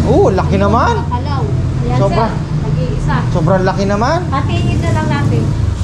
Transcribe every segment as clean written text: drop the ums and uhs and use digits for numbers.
Laki naman. Bakalaw. Ayan Sobra. sir, nag-iisa. Sobrang laki naman. Hatiin na lang natin.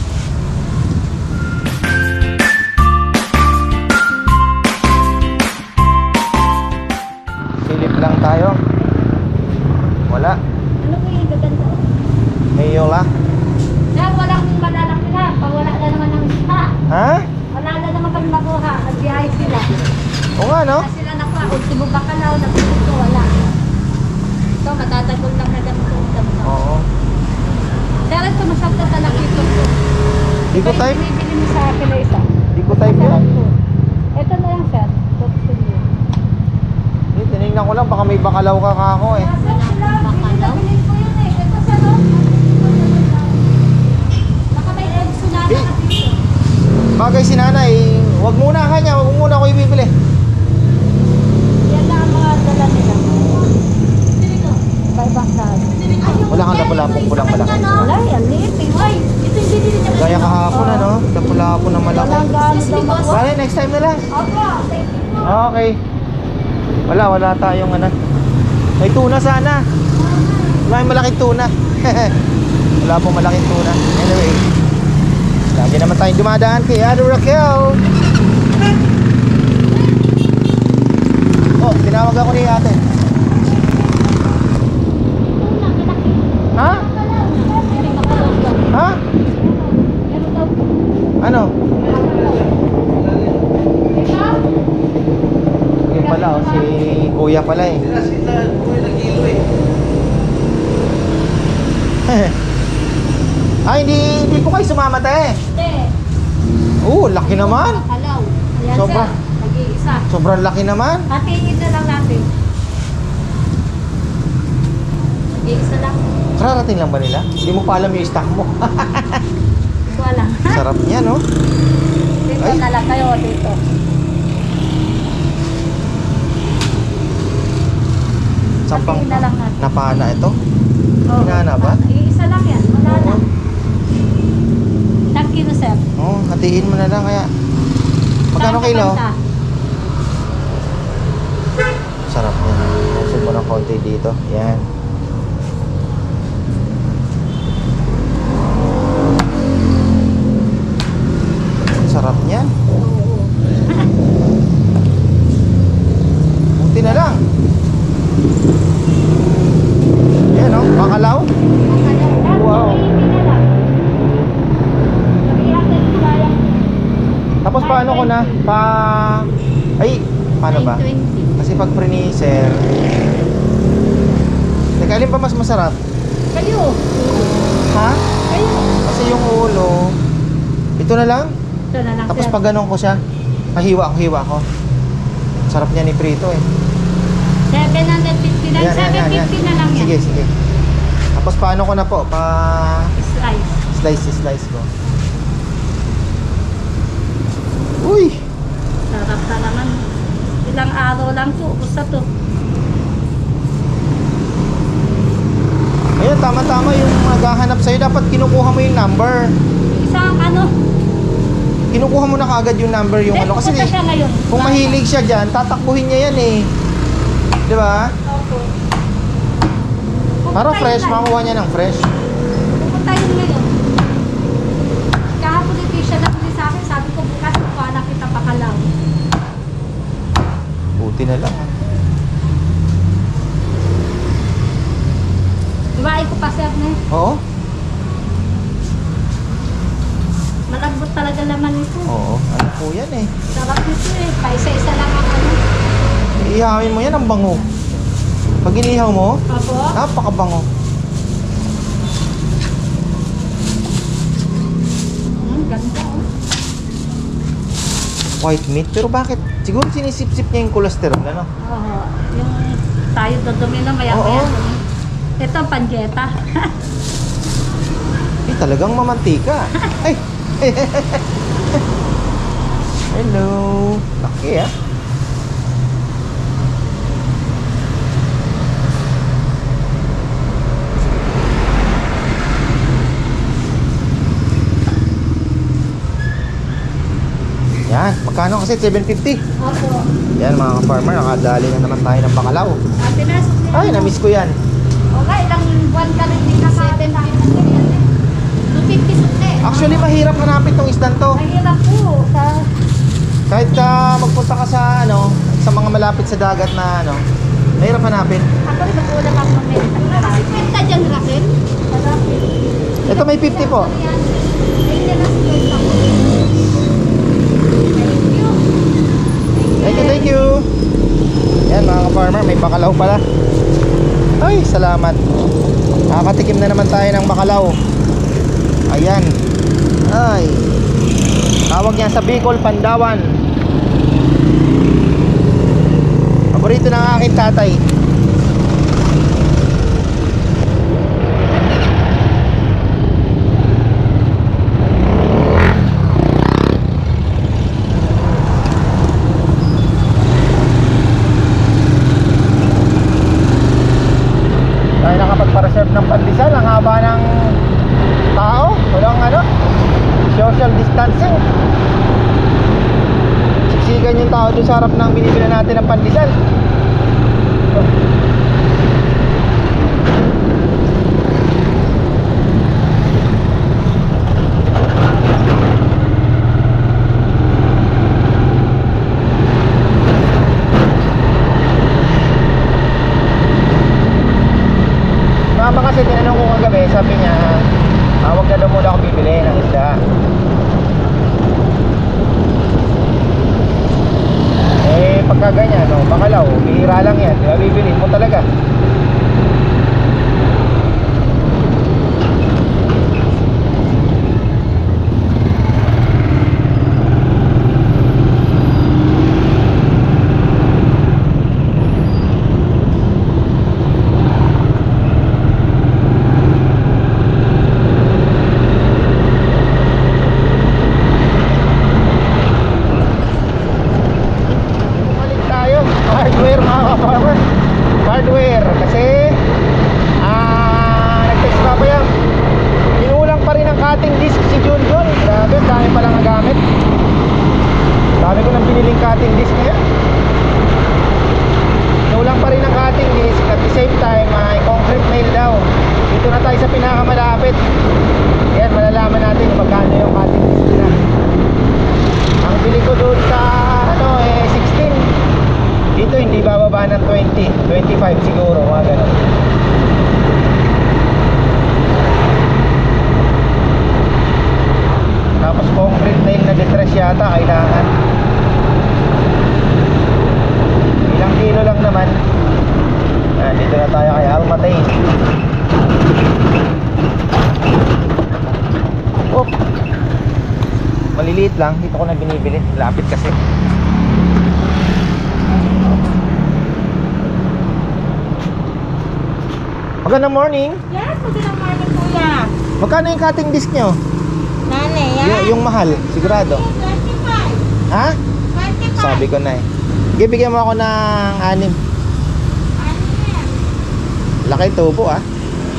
Silip lang tayo. Wala. Ano po yung gaganda? May yola. Sir, walang malalaki na. Pag wala na naman ng isa. Ha? Wala na naman kami makuha. Nag-biyahe sila. Oo nga, no? Kasi sila nakuha. Ultimo bakalaw. Nagputo, wala. So, matatagol lang na ganito. Oo. Sir, ito masakta sa nakito ko. Di ko type. Bibili mo sa akin na isa. Di ko type yan. Ito na lang, sir. Totoo yun. Tinignan ko lang, baka may bakalaw ka ako eh. Bakalaw? Ko yun eh. Ito, sir, baka may eggs na Eh. dito. Bagay si nanay, wag muna kanya, wag muna ako ibibili. Yan na ang mga dala nila. By bakal. Wala kang lapulapong pulang malaki. Wala, yan liit eh. Ay, ito yung binili niya. Gaya kahapon ano, lapulapong na malaki. Walang gano'n daw makuha. Bale, next time na lang. Opo, thank you po. Okay. Wala tayong ano. May tuna sana. Wala yung malaking tuna. Wala pong malaking tuna. Anyway, lagi naman tayong dumadaan kay Ate Raquel. Oh, tinawag ako ni ate. Ha? Ha? Ano? Yun pala, oh, si Kuya pala eh. Ay, hindi po kayo sumama tayo. Laki naman. Bakalaw. Ayan Sobra. sir, nag-iisa. Sobrang laki naman. Hatiin na lang natin. Nag-iisa lang. Kararating lang ba nila? Hindi mo pa alam yung stock mo. Ito lang. Sarap niya, no? Dito Ay. na lang kayo dito. Sampang Hatiin na lang natin. napana ito. Oo. Hinana ba? Iisa lang yan. Wala na. Oo. Thank you, sir. Oo, hatiin mo na lang kaya. Magkano Saan kilo? papunta? Sarap niya. Pusog mo ng konti dito. Yan. Sarap niyan. Oo. Buti na lang. Yan o, bakalaw. Wow. Tapos paano ko na? Ay, paano ba? 920. Kasi pag freezer. Teka, alin pa mas masarap? Kayo. Ha? Kayo. Kasi yung ulo. Ito na lang. Ito na lang, Tapos sir. pag ganun ko siya, hiwa ko. Sarap niya ni Prito eh. 750 lang. 750 na lang yan. Sige. Tapos paano ko na po? Slice. Slice ko. Uy! Sarap na naman. Ilang araw lang po. Basta to. Ayun, tama-tama yung maghahanap sa'yo. Dapat kinukuha mo yung number. Isang ano. Kinukuha mo na kaagad yung number yung ano. Kasi pupunta siya ngayon. kung mahilig siya dyan, tatakbuhin niya yan eh. Di ba? Opo. Para Pupunta fresh, yun makuha niya ng fresh. Pupunta yun ngayon. Kahapon ito siya nakuli sa akin. Sabi ko bukas kuha na kita bakalaw. Buti na lang. Iwain ko pa sir na. Oo? Malambot talaga laman nito. Oo. Ano po yan eh. Sarap nito eh. Paisa-isa lang ang ano. Iihawin mo yan, ang bango. Pag inihaw mo, Opo. napakabango. Ganda oh. White meat. Pero bakit? Siguro sinisip-sip niya yung cholesterol, ano? Oo. Yung tayo dudumi na maya-maya. Ito panjeta. Eh, talagang mamantika. Ay! Hello! Laki ah. Yan, magkano kasi? 750. Opo. Yan mga ka-farmer, nakadali na naman tayo ng bakalaw. Ate Nas, Ay, Ay, na-miss ko yan. Okay, ilang buwan ka rin din nakakita. 250 sukle. Actually, mahirap hanapin tong isdan to. Mahirap po. Kahit ka magpunta ka sa ano, sa mga malapit sa dagat na ano, mahirap hanapin. Ako rin mag-ulam ako ng menta. Kasi kwenta dyan, Raquel. Ito may 50 po. Thank you. Yan mga ka-farmer, may bakalaw pala. Ay, salamat. Nakakatikim na naman tayo ng bakalaw. Ayan. Ay. Tawag niya sa Bicol, Pandawan. Paborito ng aking tatay. Tayo nakapagpa-reserve ng pandesal. Ang haba ng tao. Walang ano, social distancing. Siksikan yung tao doon sa harap ng binibili natin ng pandesal. Mama kasi tinanong ko kagabi, sabi niya, wag na daw muna ako bibili ng isda. Eh, pagka ganyan, no, bakalaw, bihira lang yan, di ba bibili mo talaga? Hardware mga ka-farmer. Hardware. Kasi nag-text pa yan. Kinulang pa rin ang cutting disc si Junjun. Grabe, dami palang nagamit. Dami ko nang biniling cutting disc ngayon. Kinulang pa rin ang cutting disc. At the same time ay concrete nail daw. Dito na tayo sa pinakamalapit. Yan, malalaman natin kung magkano yung cutting disc nila. Ang bili ko doon sa 16. Dito hindi bababa ng 20, 25 siguro, mga ganun. Tapos concrete nail na destress yata kailangan. Ilang kilo lang naman. Dito na tayo kay Almatay. Oh, maliliit lang, dito ko na binibili. Lapit kasi. Magandang morning. Yes, magandang morning kuya. Magkano yung cutting disc nyo? Nane, yan. Yung mahal, sigurado. 25. Ha? 25. Sabi ko na eh. Bigyan mo ako ng 6. Ano yan? Laki tubo ah.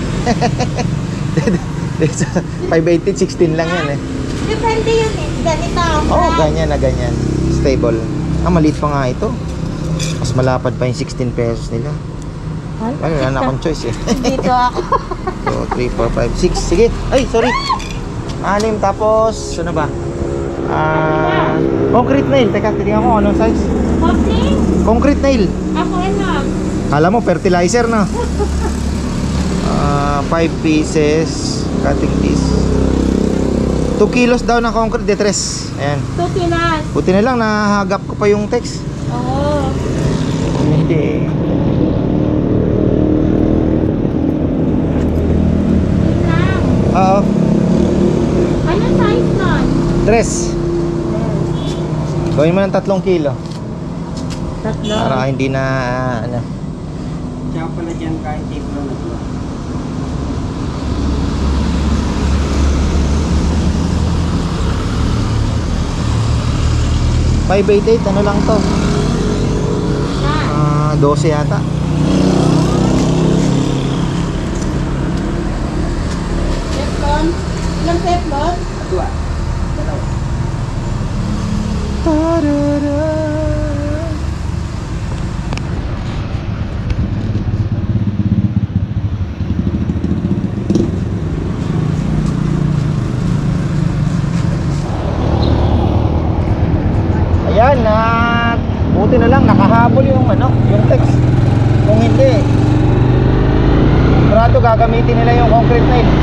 580, 16 lang yan eh. Depende yun eh. Ganito. Oo, ganyan na ganyan. Stable. Maliit pa nga ito. Mas malapad pa yung 16 pesos nila. Wala na akong choice eh. Dito ako. 2, 3, 4, 5, 6. Sige. Ay, sorry. 6 tapos, ano ba? Concrete nail. Teka, tignan ko anong size. Okay. Concrete nail. Ako enough. Kala mo fertilizer no? 5 pieces cutting disc. 2 kilos daw na concrete detres. Ayan. Tutinas. Buti na lang nahagap ko pa yung text. Oo. Hindi. Oo. Ano size nun? Tres. Gawin mo ng 3 kilo. Tatlo. Para hindi na ano. Tsaka pala dyan kahit tipo na ito. 588, ano lang to? 12 yata. Teflon? Ilang teflon? Dua. Dalawa. gagamitin nila yung concrete na yun.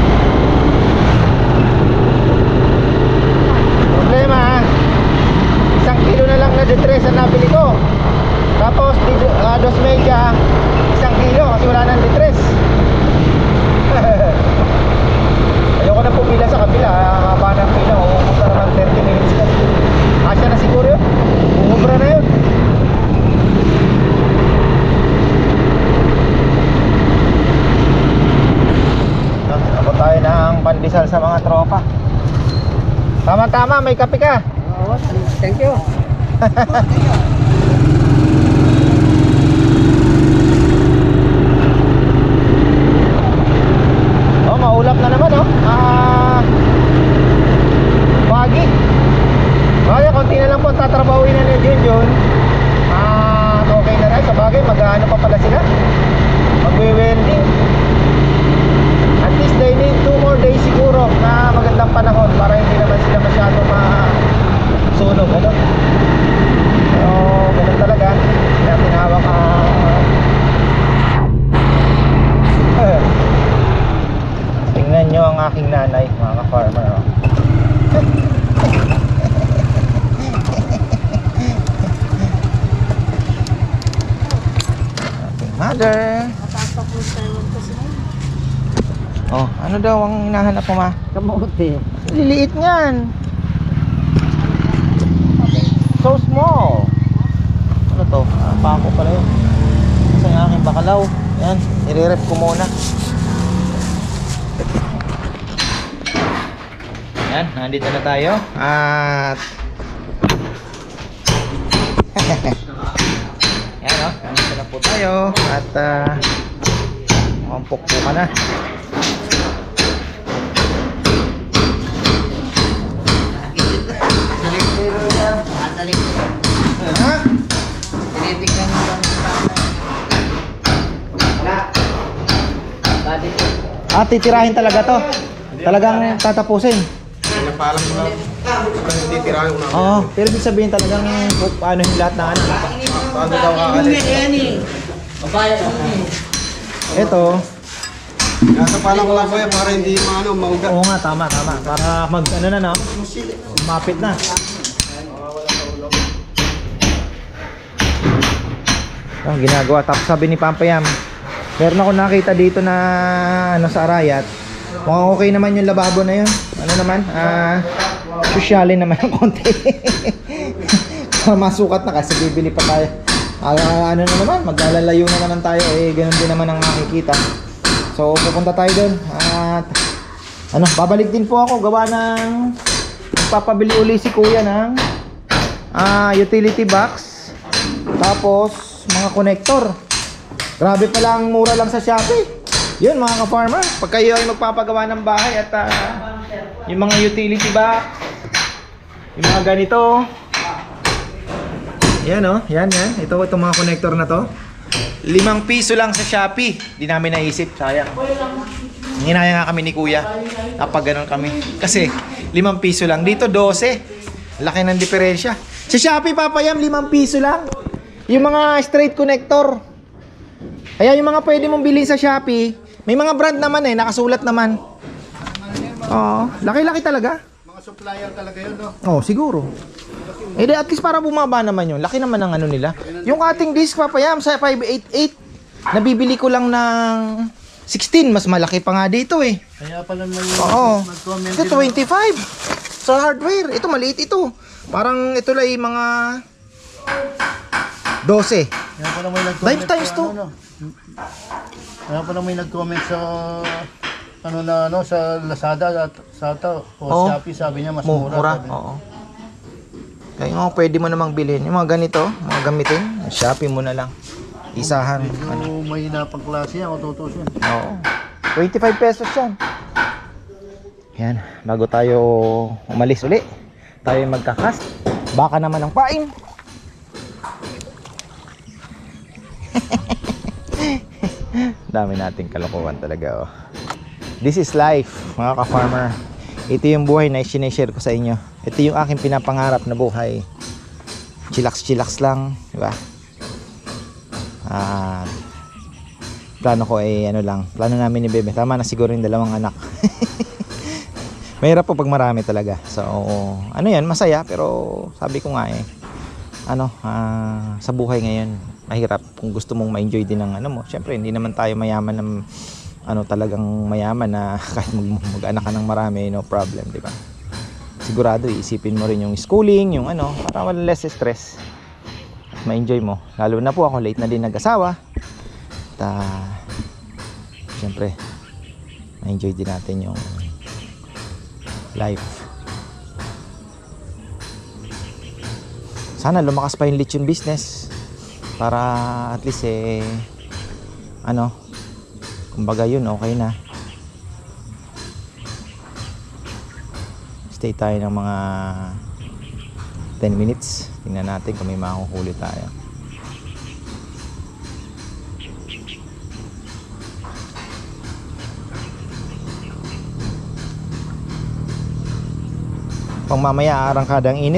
Problema ha, 1 kilo na lang na detres ang nabili ko. Tapos dos media 1 kilo kasi wala nang detres. Ayoko na pumila sa kabila, haba ng pila, umuubra naman 30 minutes na. Asya na siguro yun, umuubra na yun. Abot tayo ng pandesal sa mga tropa. Tama-tama, may kape ka. Oo, thank you. Oh, maulap na naman oh. Pagi. Bagay, konti na lang po tatrabawin na ni Junjun. Okay na rin. Sa bagay, mag-ano pa pala sila. Magwe-welding. At least they need 2 more days siguro na magandang panahon para hindi naman sila masyado masunog. Ano? So, ganun talaga. Kaya tinawag tingnan nyo ang aking nanay, mga ka-farmer oh. Ating mother. Oh, ano daw ang hinahanap mo, ma? Kamote. Liliit niyan. So small. Ano to? Pako pala yun. Kasi ang aking bakalaw. Yan, i-ref ko muna. Yan, nandito na tayo. At yan o, nandito na po tayo. At mampok po ka na. Ha? Tinitignan mo lang sa Ah, titirahin talaga to. Talagang tatapusin. Pinapalam ko lang. Titirahin ko na. Oo, pero ibig sabihin talagang paano yung lahat ng ano. Paano daw kakalit? Ito. Nasa palang ko lang kuya para hindi maugat. Oo nga, tama. Para mag ano na no? Mapit na. Ang ginagawa. Tapos sabi ni Pampayam, meron ako nakita dito na ano sa Arayat. Mukhang okay naman yung lababo na yun. Ano naman? Sosyalin naman ng konti. Masukat na kasi bibili pa tayo. Ano na naman? Maglalalayo na naman tayo. Eh, ganun din naman ang makikita. So, pupunta tayo doon. At ano, babalik din po ako. Gawa ng magpapabili uli si kuya ng utility box. Tapos mga connector. Grabe pala ang mura lang sa Shopee. Yun mga ka-farmer, pag kayo ay magpapagawa ng bahay at yung mga utility box, yung mga ganito. Yan oh, yan. Itong mga connector na to. 5 piso lang sa Shopee. Di namin naisip, sayang. Hinaya nga kami ni kuya kapag ganun kami. Kasi 5 piso lang. Dito 12. Laki ng diferensya. Sa Shopee, Papayam, 5 piso lang. Yung mga straight connector. Kaya yung mga pwede mong bilhin sa Shopee, may mga brand naman nakasulat naman. Oo, laki-laki talaga. Mga supplier talaga yun, no? Oh, siguro. Eh, at least para bumaba naman yun. Laki naman ng ano nila. Yung ating disc, Papayam, sa 588, nabibili ko lang ng 16. Mas malaki pa nga dito eh. Kaya pala may Oo. nag-comment Ito 25. Sa hardware. Ito, maliit ito. Parang ito lang yung mga 12. Kaya pala may nag-comment 5 times sa 2. Kaya pala may nag-comment sa sa Lazada at Oo. Shopee, sabi niya mas mura. Mura. Sabi niya. Oo. Kaya yung mga pwede mo namang bilhin. Yung mga ganito, mga gamitin, Shopee mo na lang. Isahan. Medyo may napagklase yan, kung tutusin. Oo. 25 pesos yan. Yan. Bago tayo umalis uli, tayo magkakas. Baka naman ang paing. Dami nating kalokohan talaga oh. This is life mga ka-farmer. Ito yung buhay na sinishare ko sa inyo. Ito yung aking pinapangarap na buhay. Chillax lang, di ba? plano ko ay ano lang, plano namin ni Bebe, tama na siguro yung 2 anak. Mahirap po pag marami talaga. So ano yan, masaya, pero sabi ko nga sa buhay ngayon mahirap kung gusto mong ma-enjoy din ng ano mo. Syempre hindi naman tayo mayaman ng talagang mayaman na kahit mag-anak ka ng marami, no problem, di ba? Sigurado iisipin mo rin yung schooling, yung para wala less stress at ma-enjoy mo. Lalo na po ako, late na din nag-asawa. At syempre ma-enjoy din natin yung life. Sana lumakas pa yung lechon business para at least kumbaga yun okay na. Stay tayo ng mga 10 minutes. Tingnan natin kung may mahuhuli tayo. Pang mamaya arangkadang init.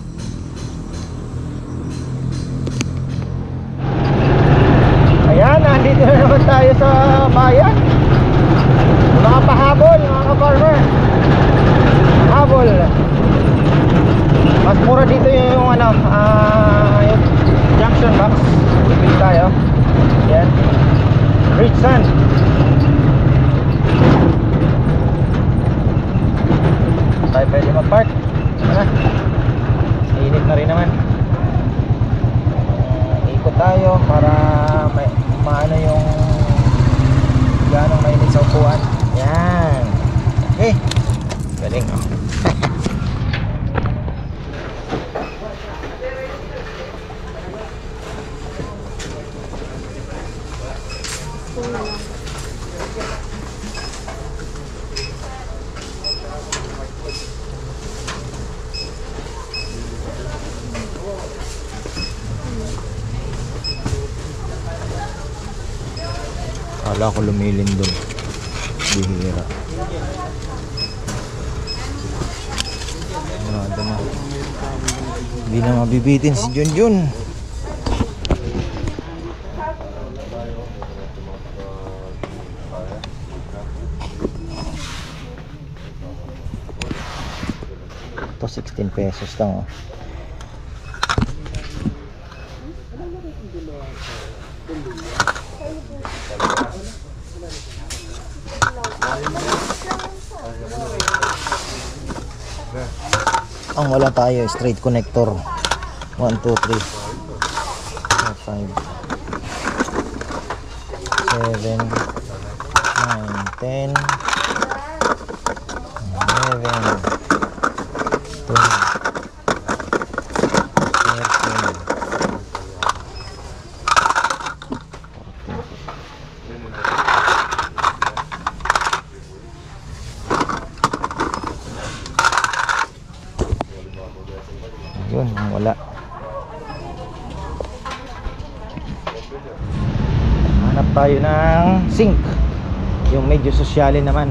Ayan, nandito na naman tayo sa bayan. Mga pahabol, mga ka-farmer. Habol. Mas mura dito yung yung junction box. Bili tayo. Yan. Rich Sun. Tayo pwede mag-park. Init na rin naman. Ikot tayo para maano yung ganong mainit sa upuan. Yan. Okay. Galing Kala ko lumilin dun. Bihira. Marada na. Hindi na mabibitin si Junjun. Ito 16 pesos lang Ang wala tayo straight connector. 1, 2, 3 4, 5 7 9, 10 11 yun, wala. Hanap tayo ng sink, yung medyo sosyalin naman.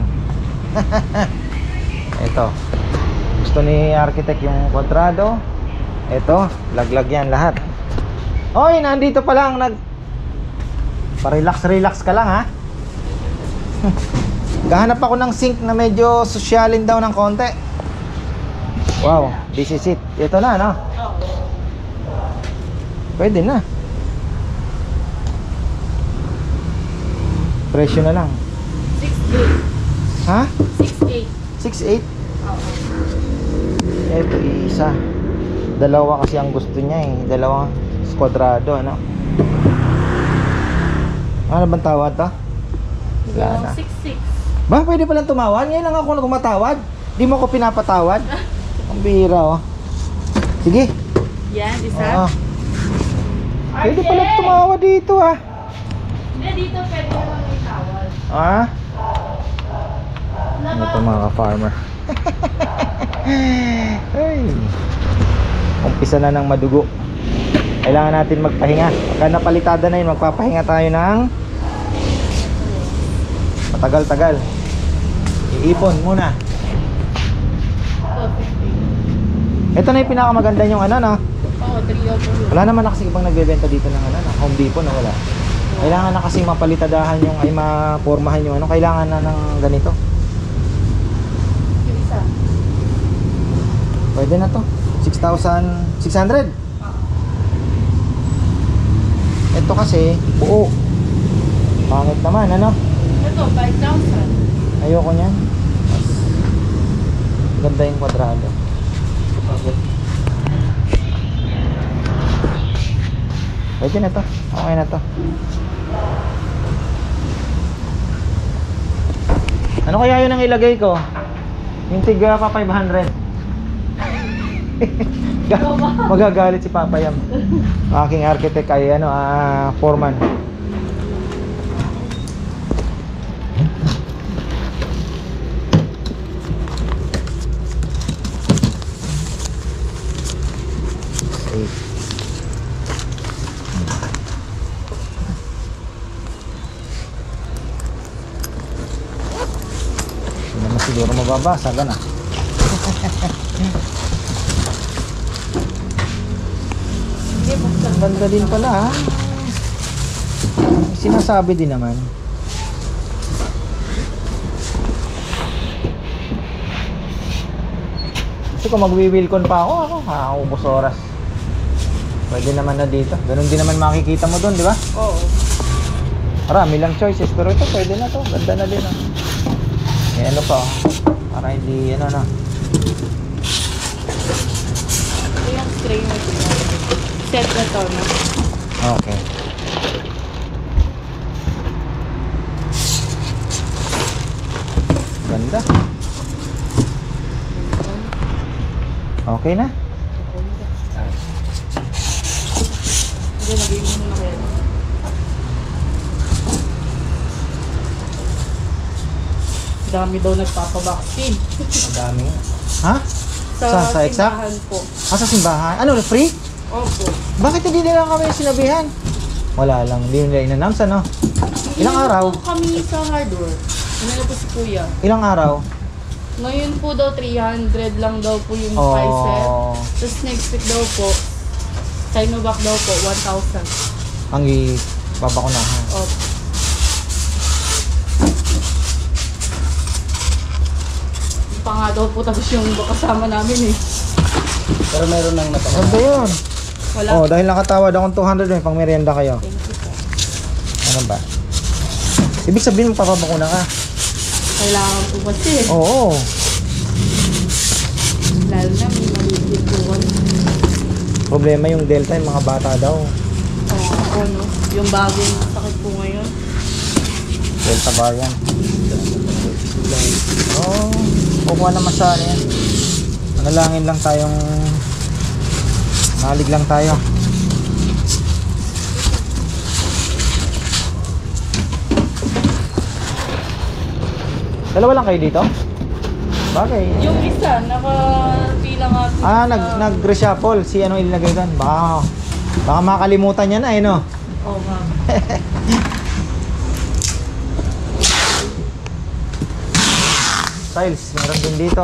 Ito, gusto ni architect yung kwadrado. Ito, laglag yan lahat. Hoy, nandito pa lang pa-relax ka lang ha. Gahanap ako ng sink na medyo sosyalin daw ng konti. Wow, this is it. Ito na, no? Pwede na. Presyo na lang. 6.8. Ha? 6.8. 6.8? Ito isa. Dalawa kasi ang gusto niya Dalawang kwadrado, ano? Ano bang tawad to? Wala na. 6.6. Ba, pwede palang tumawad? Ngayon lang ako na tumatawad. Di mo ko pinapatawad. Ang bihira, Sige. Yan, isa. Pwede pala tumawad dito, Hindi, dito pwede naman may tawad. Ano ito mga ka-farmer? Ay. Umpisa na ng madugo. Kailangan natin magpahinga. Pagka napalitada na yun, magpapahinga tayo ng matagal-tagal. Iipon muna. Ito na yung pinakamaganda yung no? Oo, 3 Wala naman na kasi ibang nagbebenta dito ng Home Depot na wala. Kailangan na kasi mapalitadahan yung ay mapormahan yung ano, kailangan na ng ganito. Yung isa. Pwede na to. 6,600. Ito kasi buo. Pangit naman, ano? Ito, 5,000. Ayoko niyan. Ganda yung kwadrado. Pwede na to. Okay na to. Ano kaya yun ang ilagay ko? Yung tiga pa 500. Magagalit si Papa Yam. Aking architect ay ano, foreman. Hindi naman siguro mababasa, gana. Ang ganda din pala, ha? Sinasabi din naman. Kasi kung magwi-wilcon pa ako, ubos oras. Pwede naman na dito. Ganun din naman makikita mo doon, di ba? Oo. Marami lang choices, pero ito pwede na to. Ganda na din, oh. Eh, ano pa, oh. Para hindi, ano na. Ito yung tray mo ito. Set na to, no? Okay. Ganda. Okay na? Hindi, nabili mo na kaya. Dami daw nagpapabaksin. Ang dami. Ha? Sa exact? simbahan po. Sa simbahan? Ano, free? Opo. Bakit hindi nila kami sinabihan? Wala lang, hindi nila in-announce, ano? Ilang araw? Po kami sa hardware. Ano na po si Kuya? Ilang araw? Ngayon po daw 300 lang daw po yung Pfizer. Tapos next week daw po, Sinovac daw po, 1,000. Ang ipapakunahan. Opo. Pa nga daw po tapos yung kasama namin eh. Pero meron nang Ganda yun. Wala. Oh, dahil nakatawad akong 200, may pang merienda kayo. Thank you po. Ano ba? Ibig sabihin magpapabakuna ka? Kailangan po kasi. Oo. Lalo na may maliit po kami. Problema yung Delta, yung mga bata daw. Oo, no? Yung bagong sakit po ngayon. Delta variant. Oh, kukuha naman sa ano yan. Manalangin lang tayong nalig lang tayo. Dalawa lang kayo dito? Bagay. Yung isa, nakapila nga po. Nag-reshuffle. Si ano ilagay doon? Baka makalimutan niya na eh, no? Oo nga. Tiles, meron din dito.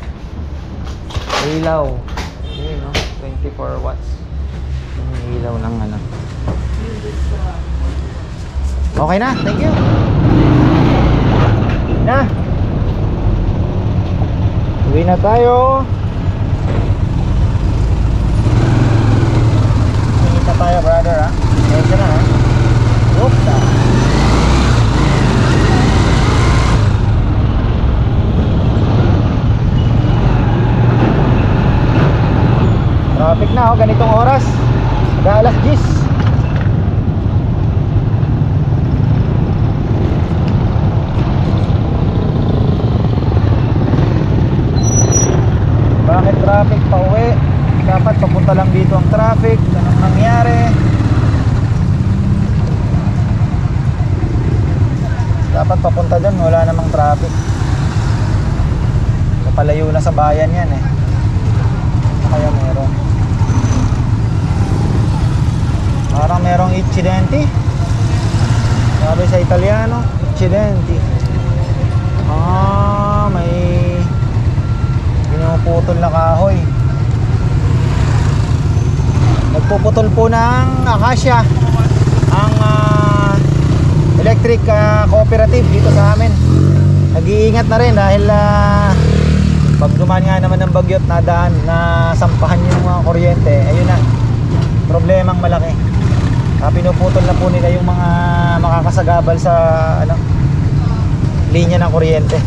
Ilaw. Yun, no? 24 watts. Yung ilaw ng ano. Okay na, thank you. Na. Uwi na tayo. Uwi na tayo, brother, ha? Ito na, ha? Oops, traffic na, oh, ganitong oras. Alas 10. Bakit traffic pa uwi? Dapat papunta lang dito ang traffic. Anong nangyari? Dapat papunta dyan, wala namang traffic. Papalayo na sa bayan yan eh. Kaya meron. Parang merong incidente. Sabi sa Italiano, incidente. May pinuputol na kahoy. Nagpuputol po ng akasya ang electric cooperative dito sa amin. Nag-iingat na rin dahil pag dumaan nga naman ng bagyo at nadaan, nasampahan yung mga kuryente, ayun na, problemang malaki. Pinuputol na po nila yung mga makakasagabal sa linya ng kuryente.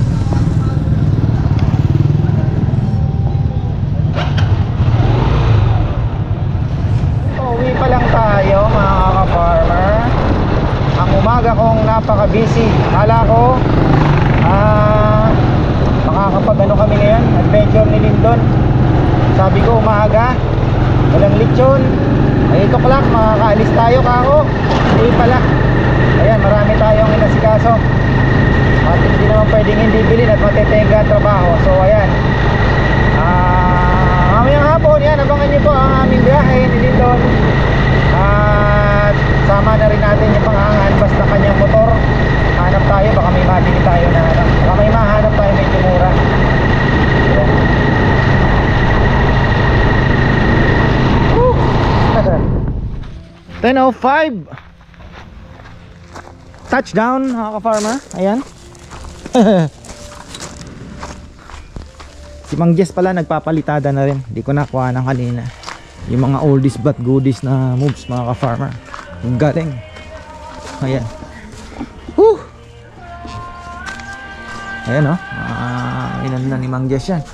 Uwi pa lang tayo mga ka-farmer. Ang umaga kong napaka-busy. Kala ko makakapag kami ngayon, adventure ni Lindon. Sabi ko umaga, walang lechon, 8 o'clock makakaalis tayo kako. Hindi pala. Ayan, marami tayong inasikaso at hindi naman pwedeng hindi bilhin at matetenga ang trabaho. So ayan, mamayang hapon yan, abangan nyo po ang aming biyahe ni Lindon. At sama na rin natin yung pang-aangas ng kanyang motor. Hanap tayo, baka may mabili tayo na baka may mahanap tayo medyo mura. Ayan. 10:05 touchdown mga ka-farmer. Ayan. Si Mang Jess pala nagpapalitada na rin. Hindi ko nakuha ng kanina yung mga oldies but goodies na moves mga ka-farmer. Yung galing. Ayan. Woo! Ayan o. Inan na ni Mang Jess yan.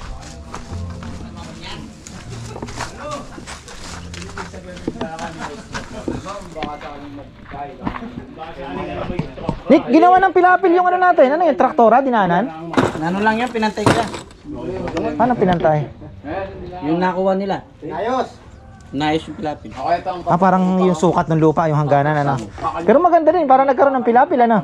Nick, ginawa ng pilapil yung ano natin. Ano yung traktora, dinaanan? Ano lang yan, pinantay ko lang. Paano pinantay? Yung nakuha nila. Ayos! Naayos yung pilapil. Parang yung sukat ng lupa, yung hangganan, ano. Pero maganda din, parang nagkaroon ng pilapil, ano.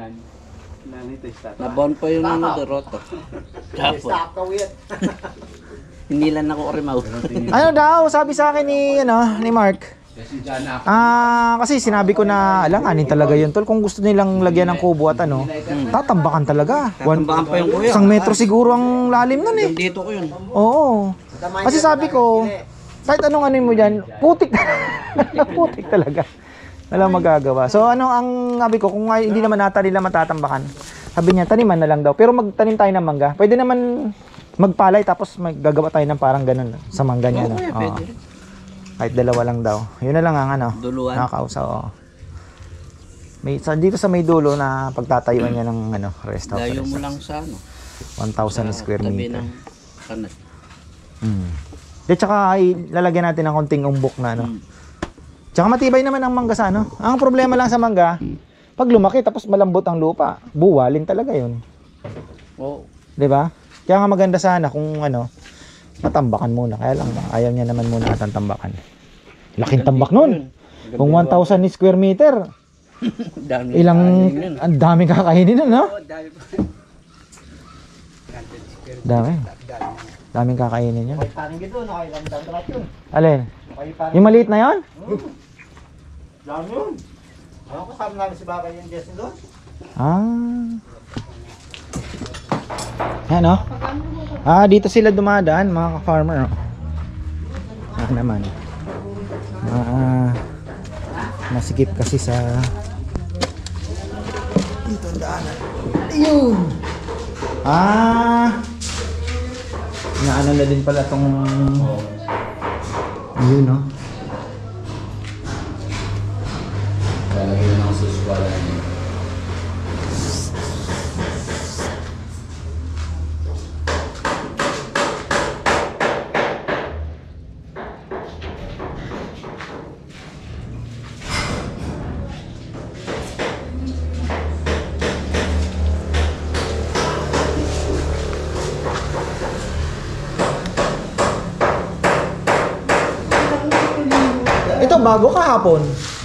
Nabon pa yung roto. Tapos. Hindi lang ako orimaw. Ano daw, sabi sa akin ni Mark. Kasi sinabi ko na alanganin talaga yun tol. Kung gusto nilang lagyan ng kubo at tatambakan talaga. Tatambakan pa yung kuya. 1 metro siguro ang lalim nun eh. Dito ko yun. Oo. Kasi sabi ko, kahit anong mo dyan, putik. Putik talaga. Walang magagawa. So ang sabi ko, kung hindi naman nata nila matatambakan, sabi niya, taniman na lang daw. Pero magtanim tayo ng mangga. Pwede naman magpalay tapos maggagawa tayo ng parang ganun sa mangga niya. Pwede. Kahit dalawa lang daw. Yun na lang ang Duluan. nakakausaw. Dito sa may dulo na pagtatayuan niya ng rest house. Layo mo lang sa 1,000 square tabi meter. ng kanat. At saka lalagyan natin ng konting umbok na Tsaka matibay naman ang mangga sa Ang problema lang sa mangga, pag lumaki tapos malambot ang lupa, buwalin talaga yun. Oo. 'Di ba? Kaya nga maganda sana kung matambakan muna. Kaya lang ayaw niya naman muna atang tambakan. Laking tambak nun. Kung 1,000 square meter, ang daming kakainin nun, no? Daming kakainin yun. Alin? Yung maliit na yun? Dami yun. Kasama namin si Bakay yung Jess doon. Yan o. Dito sila dumadaan mga ka-farmer. Naman. Masikip kasi sa dito ang daanan. Ayun. Naano na din pala tong ayun no. Lalagyan ng suswala niya. Ito bago kahapon.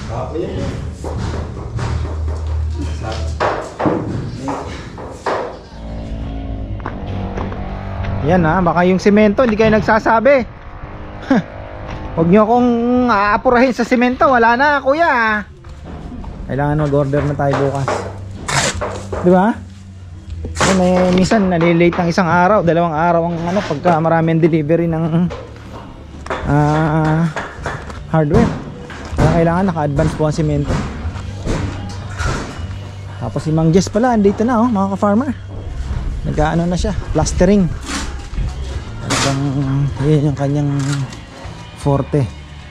Yan baka yung semento hindi kayo nagsasabi. Huwag nyo akong aapurahin sa semento. Wala na kuya. Kailangan mag-order na tayo bukas. Diba? Minsan nalilate ng 1 araw, 2 araw ang pagka maraming delivery ng hardware. Kaya kailangan naka-advance po ang semento. Tapos si Mang Jess pala, andito na mga ka-farmer. Nag-ano na siya, plastering. Talagang yun yung kanyang forte.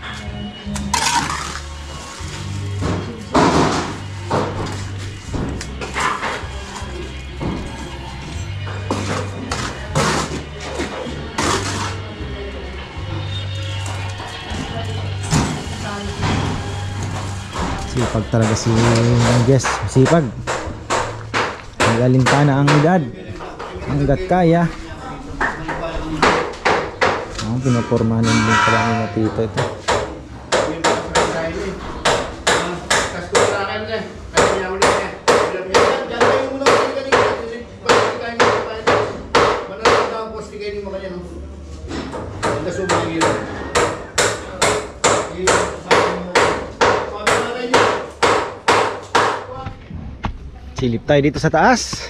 Sipag talaga si Mang Jess, sipag. Nagalintana ang edad, hanggat kaya. Pinapormahan din pala ni Matito ito. Silip tayo dito sa taas.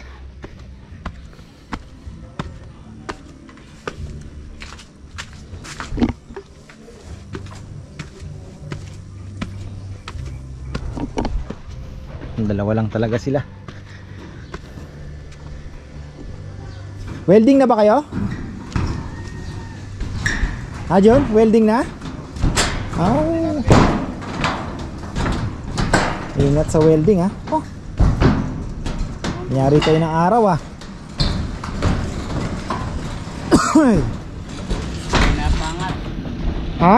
Dalawa lang talaga sila. Welding na ba kayo? Ha, John? Welding na? Oh. Ingat sa welding, ha? Oh. Nangyari kayo ng araw, ah. Pinapangat. Ha?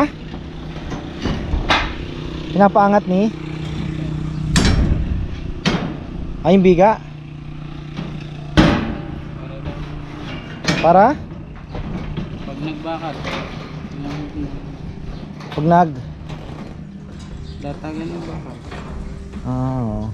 Pinapaangat ni? Ay, yung biga? Para? Pag nagbakad, Pag nag... datagan yung bakad. Oo.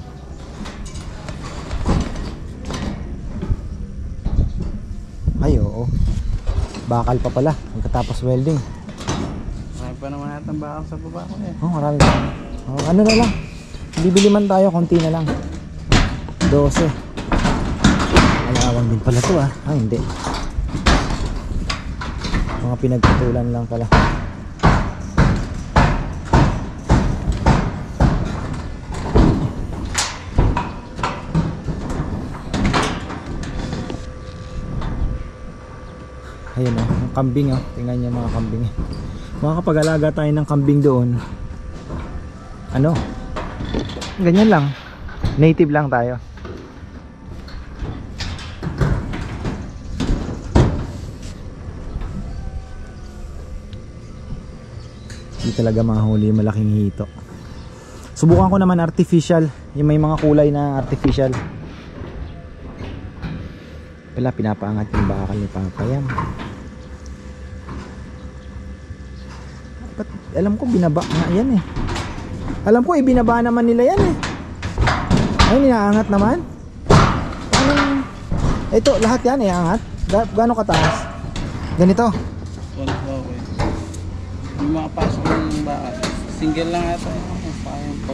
Ay, oo. Bakal pa pala pagkatapos welding. Marami pa naman natang bakal sa baba ko eh. Oh, marami pa. Oh, ano na lang. Bibili man tayo, konti na lang. 12. Alawang din pala to, ah. Ah, hindi. Mga pinagpatulan lang pala. Ayun, oh, yung kambing, oh. Tingnan niyo mga kambing. Makakapag-alaga tayo ng kambing doon. Ano? Ganyan lang. Native lang tayo. Hindi talaga mahuli yung malaking hito. Subukan ko naman artificial, yung may mga kulay na artificial. Wala, pinapaangat yung bakal ni Papayam. Ba't, alam ko binaba nga yan eh. Alam ko binaba naman nila yan eh. Ay, ninaangat naman. Anong... Ito, lahat yan iangat. Gano'ng kataas? Ganito. Okay. Yung makapasok ng bakal. Single lang ata yung payang pag...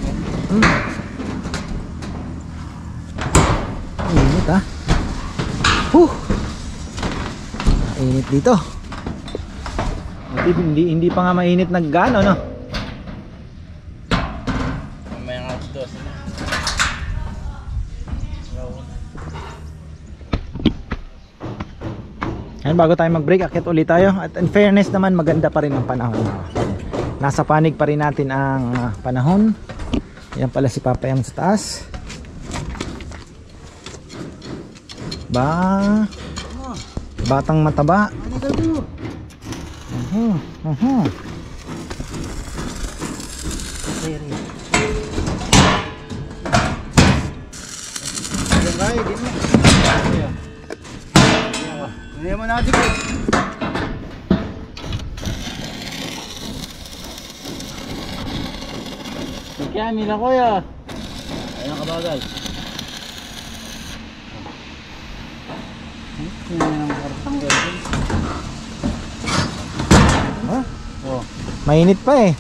Init, ah. Init dito. Hindi pa nga mainit naggano, no? May nga ito sila. Ayan, bago tayo mag-break, akit ulit tayo. At in fairness naman, maganda pa rin ang panahon. Nasa panig pa rin natin ang panahon. Yan pala si Papayam sa taas. Batang mataba. Hindi mo natin ko. Kaya nila kuya. Ayun ang kabagal. Ha? Oh. Mainit pa eh.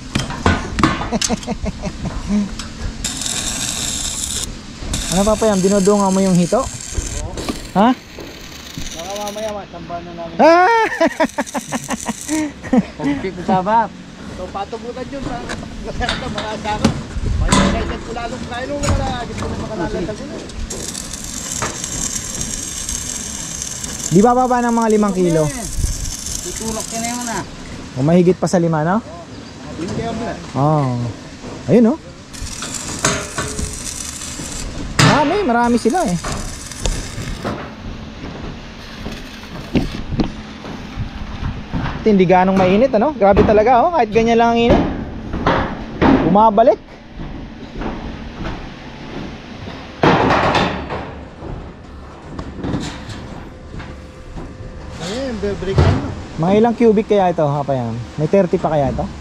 Ano Papayam, dinudungaw mo yung hito? Oo. Ha? Baka mamaya matamba na namin. Ah! Pagpipit sa bab. So patubutan yun sa mga sakot. Excited ko lalo. Kaya nung wala, agad ko na makalalatag ko na. Di ba baba ng mga 5 kilo? Tutulok ka na yun ah. O mahigit pa sa 5, no? Hindi kaya mo na. Oh. Ayun, oh. Marami sila eh. Hindi ganong mainit, ano? Grabe talaga, oh. Kahit ganyan lang ang init. Bumabalik. Ayun, break na. Mga ilang cubic kaya ito, Kapayan? May 30 pa kaya ito?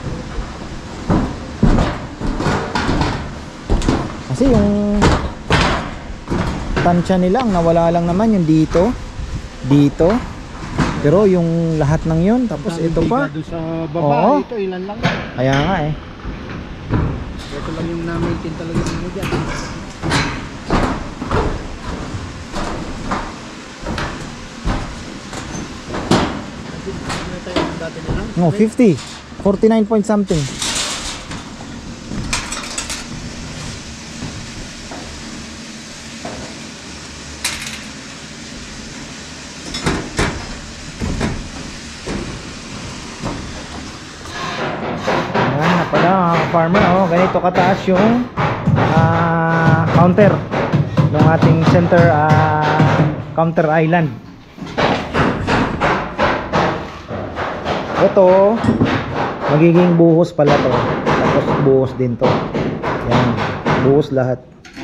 Kasi yung tansya nila, ang nawala lang naman yung dito, dito. Pero yung lahat ng yun, tapos ito pa. Doon sa baba, Oo. ito ilan lang. Kaya nga eh. Ito lang yung na-maintain talaga mo dyan. No, 50. 49 point something. Ayan na pala mga farmer, oh, ganito kataas yung counter ng ating center counter island. Ito magiging buhos pala to, tapos buhos din to. Yan, buhos lahat.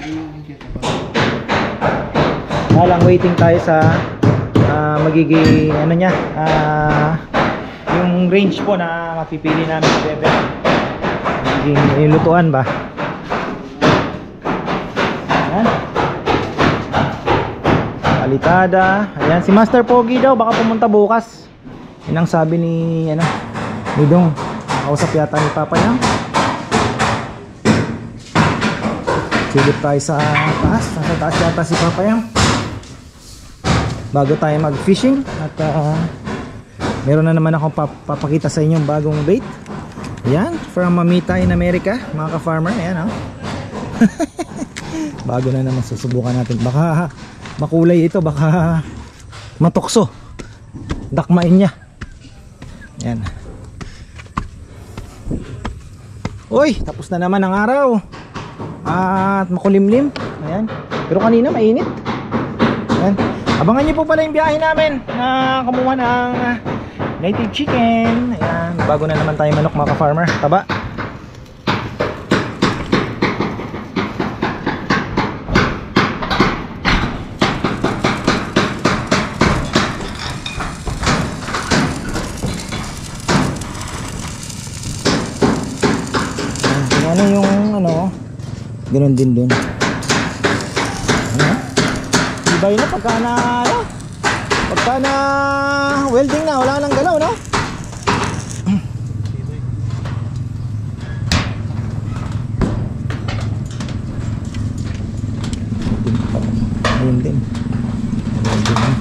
Lang waiting tayo sa magiging ano nya, yung range po na mapipili namin sa bebe. Magiging lutuan ba? Ayan. Alitada. Ayan, si Master Pogi daw baka pumunta bukas. Yun ang sabi ni ano, ni Dong. Nakausap yata ni Papa niya. Silip tayo sa taas. Nasa taas yata si Papa niya. Bago tayo mag fishing. At meron na naman akong papakita sa inyo bagong bait. Ayan, from Mamita in America, mga ka-farmer. Ayan, oh. Bago na naman, susubukan natin. Baka makulay ito, baka matukso. Dakmain niya. Ayan. Uy, tapos na naman ang araw. At makulimlim. Ayan. Pero kanina mainit. Ayan. Abangan niyo po pala yung biyahe namin na kumuha ng native chicken. Ayan. Bago na naman tayo manok mga ka-farmer. Taba. Ano yung ano, ganoon din dun. Ano? Ibay na pagka na ano, pagka na welding na, wala nang galaw, no? Ayun din. Welding na.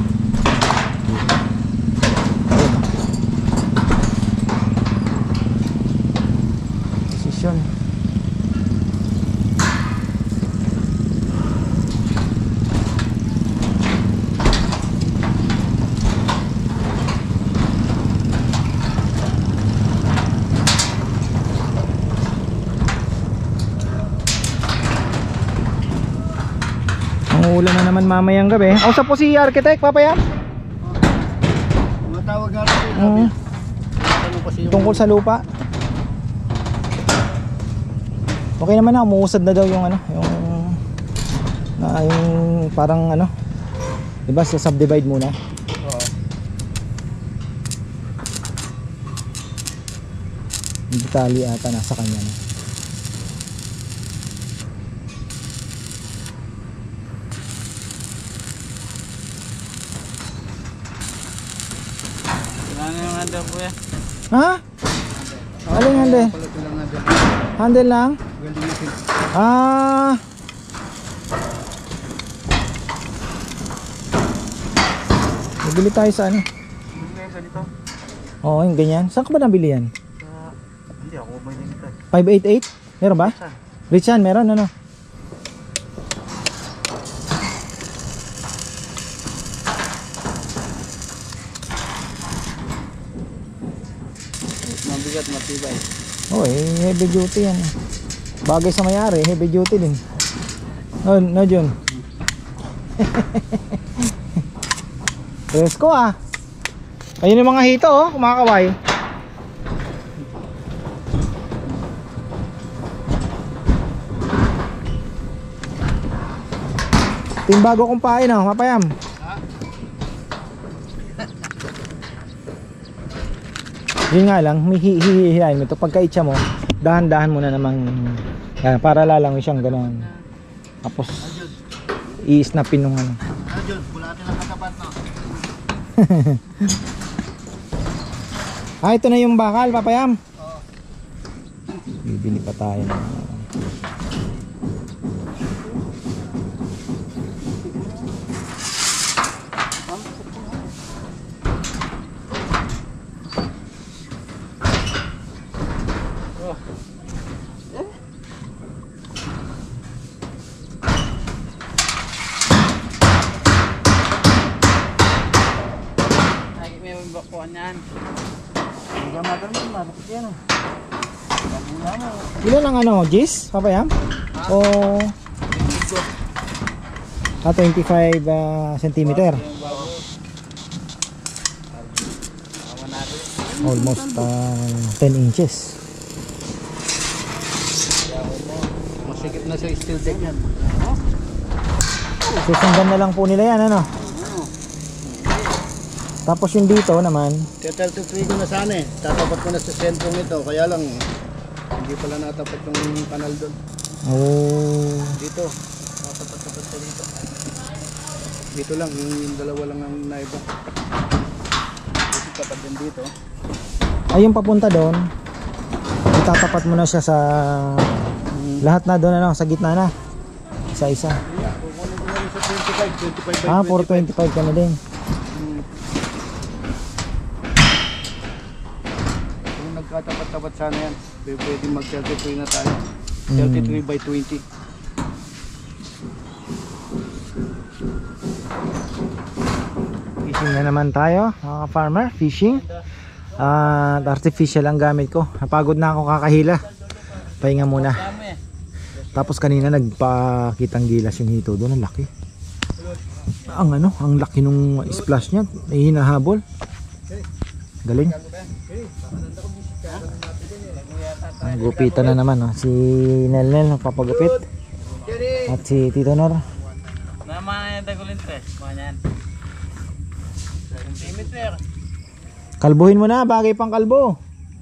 Position. Ulan na naman mamayang gabi. Kausap po si Architect, Papaya. Matawag nga rin ito. Tungkol sa lupa. Okay naman na, umuusad na daw yung ano, yung parang ano, diba, sa subdivide muna. Oo. Yung detalye ata nasa kanya na. Ano yung handle po yan? Ha? Aling handle? Handle lang? Welding machine. Ah. Bibili tayo sa ano? Ganito. Oo, yung ganyan. Saan ka ba nabili yan? Hindi ako may limit. 588? Meron ba? Richan, meron ano? Mabigat, matibay. Oh, heavy duty yan. Bagay sa may-ari, heavy duty din. No, Jun. Presko ah. Ayun yung mga hito oh, kumakaway. Ito yung bago kong pain oh, mapayam. Yun nga lang, hihihilain mo ito. Pagka-itcha mo, dahan-dahan mo na namang yan, para lalangoy siyang gano'n. Tapos i-snapin nung ano. Jun, bulatin ang katapat no. Ah, ito na yung bakal, papayam. Bibili pa tayo. May bakuan yan. Ilan ang ano, Jis? Papayam? O 25 centimeter. Almost 10 inches. Masikip na sa steel deck yan. Susundan na lang po nila yan, ano? Tapos yung dito naman, Kaya 33 ko na sana eh. Tatapat ko na sa sentrong ito. Kaya lang, hindi pala natapat yung kanal doon. oh, Dito. Tatapat-tapat ko dito. Dito lang, yung dalawa lang ang naiba. Dito tapat din dito. ay yung papunta doon, itatapat mo na siya sa lahat na doon, ano, sa gitna na. Isa-isa. Kukunin ko na rin sa 25 by Ah, 25. 425 ka na din. Kung nagkatapat-tapat sana yan, pwede mag 33 na tayo. 33 by 20. Fishing na naman tayo, mga farmer, fishing. Artificial ang gamit ko. Napagod na ako kakahila. Pahinga muna. Tapos kanina nagpakitang gilas yung hito doon, ang laki. Ang ano, ang laki nung splash niya, may hinahabol. Galing. Ang gupitan na naman, oh. Si Nelnel nagpapagupit. At si Tito Nor. Naman na yung dagulin tres. Mga yan. Centimeter. Kalbuhin mo na, bagay pang kalbo.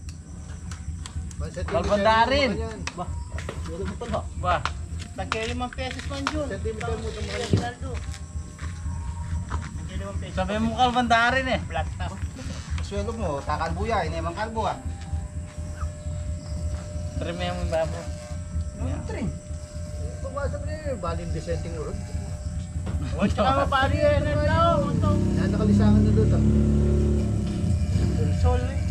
Balbandarin. Ba. Ba. Tagkaya 5 pesos man yun. Centimeter mo ito mga Ginaldo. Sabi mo kalbandarin eh. Flat na. Sweldo mo, takalbo ya, ini emang kalbo ah. Trim yung babo. Trim. Pumasok na yun, baling dissenting road. O, tsaka mapari yan. Yan, nakalisangan na doon. Sol eh.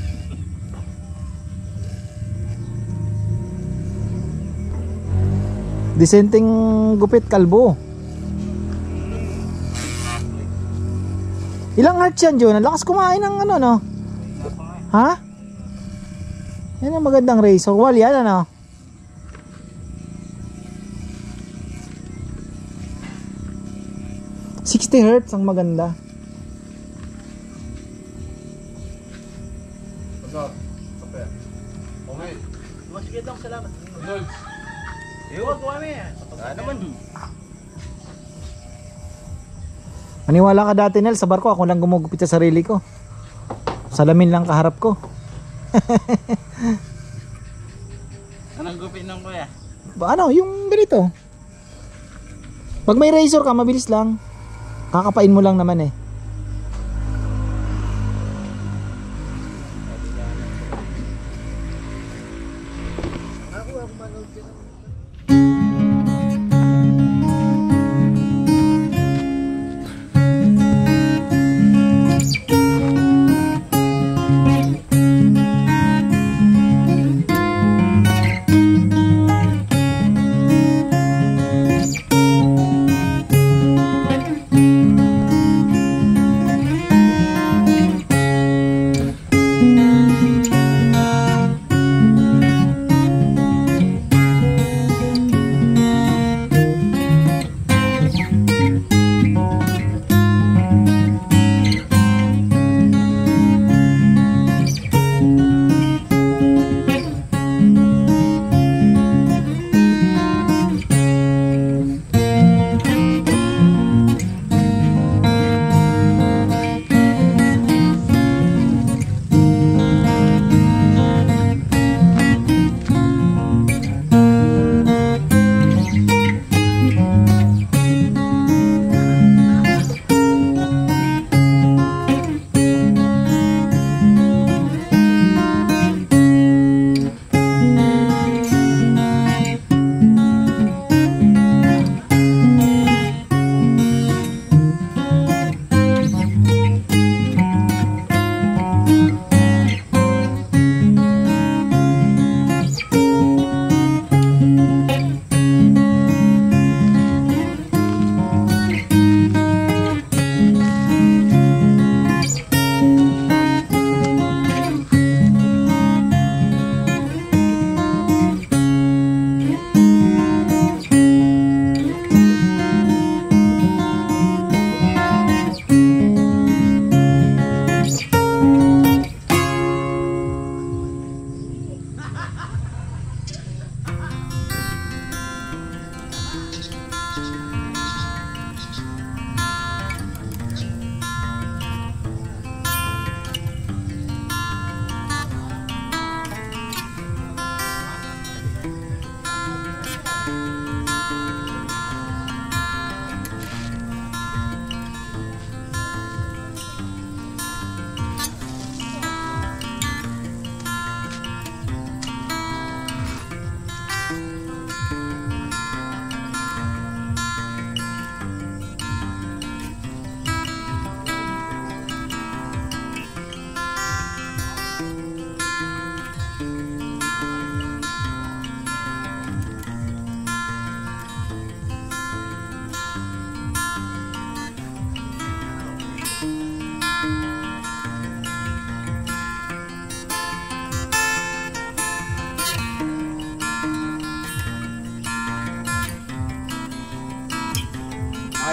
Disenteng gupit kalbo. Ilang hearts yan, John? Ang lakas kumain ng ano, no? Ha? Yan ang magandang razor wall yan, ano? Hz ang maganda. Sige dong, salamat. Iwag ko kami eh. Naman. Maniwala ka dati, Nel, sa barko ako lang gumugupit sa sarili ko. Salamin lang kaharap ko. Anong gupin nung kuya? Ano, yung ganito. Pag may razor ka, mabilis lang. Kakapain mo lang naman eh.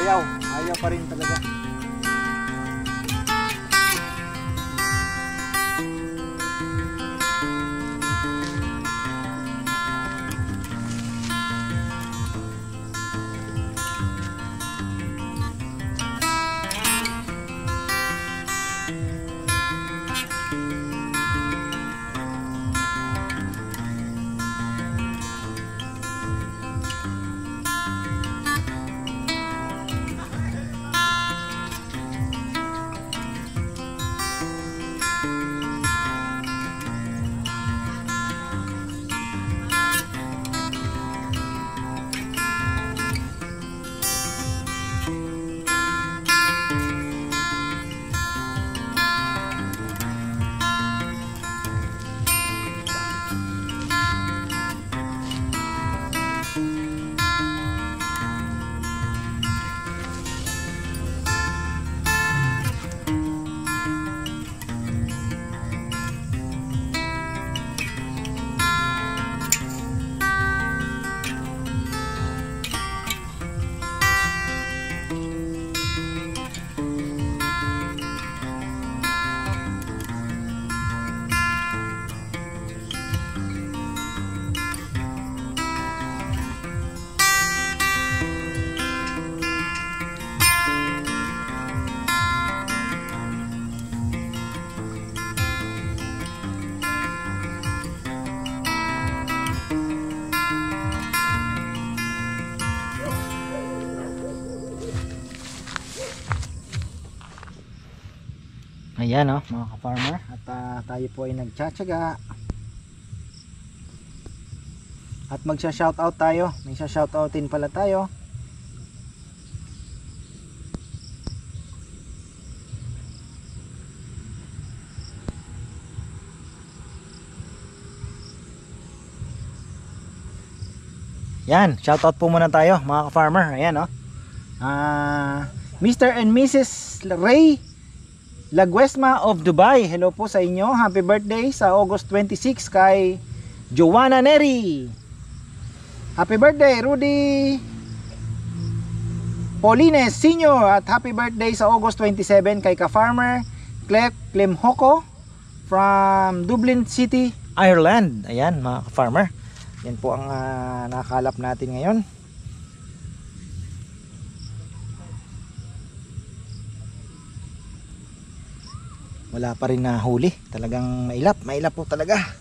Ayaw pa rin talaga. Ayan mga ka-farmer, at tayo po ay nagtsatsaga at magsha-shoutout tayo. May sa-shoutoutin pala tayo. Yan, shoutout po muna tayo mga ka-farmer. Ayan Mr. and Mrs. Ray Laguesma of Dubai. Hello po sa inyo. Happy birthday sa August 26 kay Joanna Neri. Happy birthday Rudy Paulines Senior. At happy birthday sa August 27 kay ka-farmer Clem Hoko from Dublin City, Ireland. Ayan mga ka-farmer, yan po ang nakakalap natin ngayon. Wala pa rin na huli. Talagang mailap po talaga.